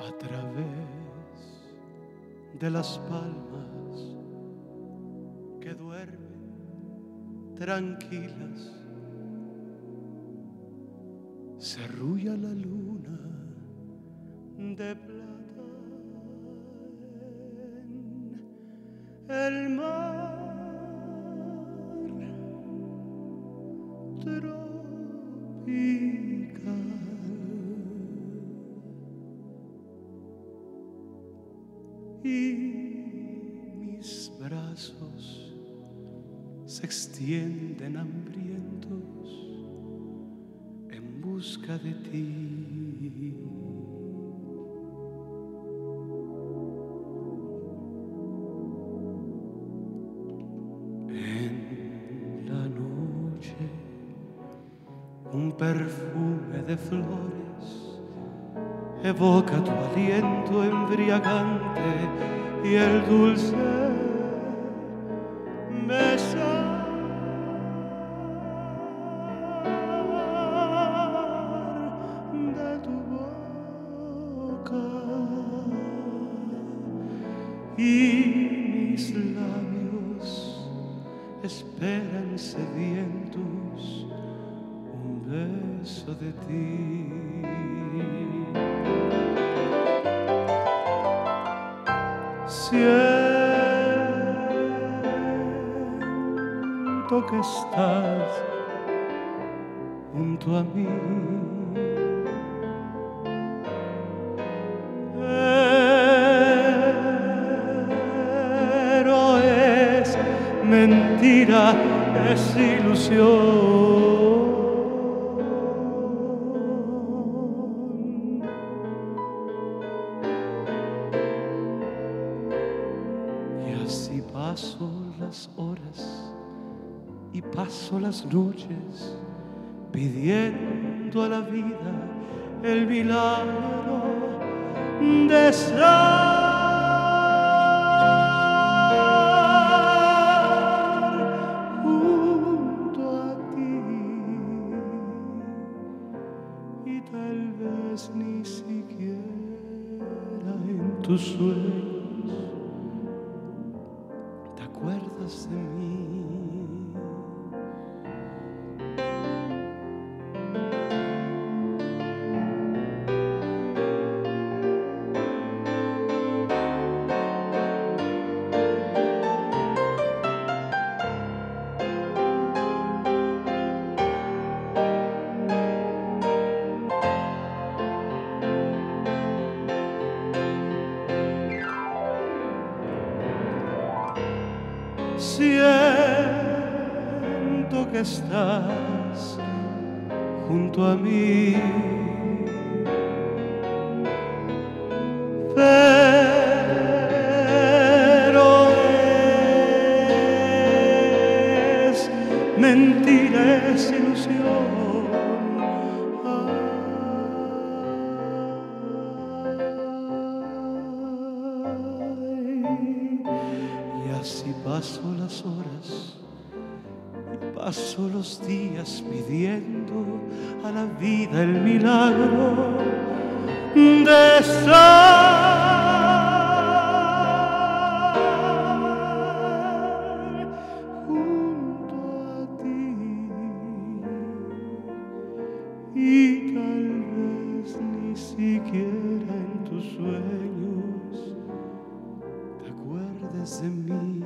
A través de las palmas que duermen tranquilas, se arrulla la luna de plata en el mar tropical. Y mis brazos se extienden hambrientos en busca de ti. En la noche, un perfume de flores evoca tu aliento embriagante y el dulce besar de tu boca, y mis labios esperan sedientos un beso de ti. Siento que estás junto a mí, pero es mentira, es ilusión. Y paso las horas y paso las noches pidiendo a la vida el milagro de estar junto a ti, y tal vez ni siquiera en tus sueños ¿te acuerdas de mí? Siento que estás junto a mí, pero es mentira, es ilusión. Y así paso las horas y paso los días pidiendo a la vida el milagro de estar junto a ti, y tal vez ni siquiera en tus sueños te acuerdes de mí.